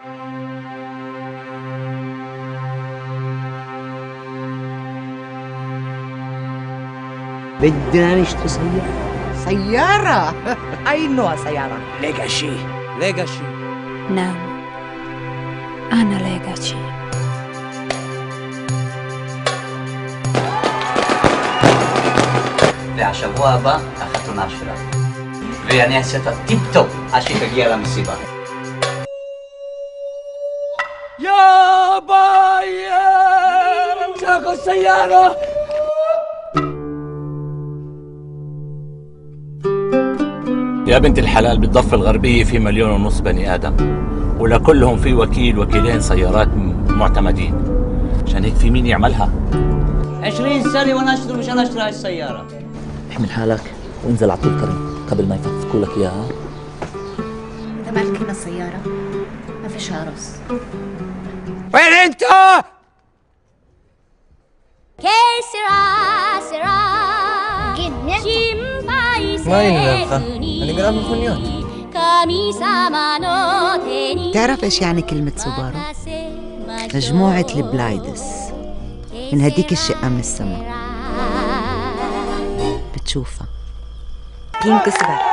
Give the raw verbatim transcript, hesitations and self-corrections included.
بدنا نشتري سيارة. سيارة؟ أي نوع سيارة؟ ليجاشي. ليجاشي. نعم، أنا ليجاشي. והשבוע הבא החתונה שלה. ואני אעשה אותה טיפ-טופ עד שתגיע למסיבה. يا بايا ساقوا السيارة. يا بنت الحلال، بالضفة الغربية في مليون ونص بني آدم، ولكلهم في وكيل وكيلين سيارات معتمدين، عشان هيك في مين يعملها؟ عشرين سنة وأنا أشتغل مشان أشتري هاي السيارة. احمل حالك وانزل على طول كريم قبل ما يفكفكوا لك اياها. إذا ما ركبنا السيارة ما فيش عرس. وين انت؟ ما ينفع، أنا قرأت مخنيات. تعرف إيش يعني كلمة سوبارو؟ مجموعة البلايدس من هديك الشقة من السماء بتشوفها بينك صغار.